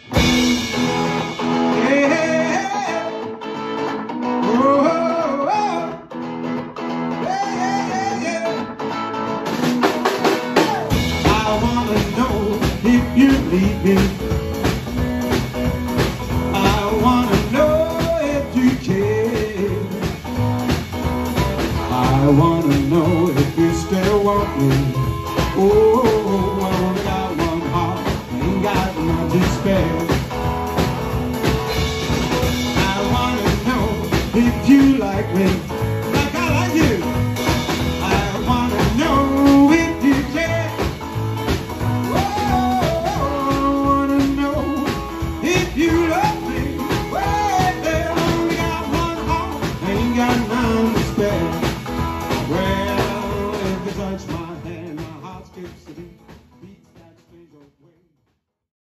Yeah. Oh, oh, oh. Yeah, yeah, yeah. I wanna know if you leave me. I wanna know if you care. I wanna know if you still want me. Oh, I only got one heart, ain't got none to spare. I wanna know if you like me.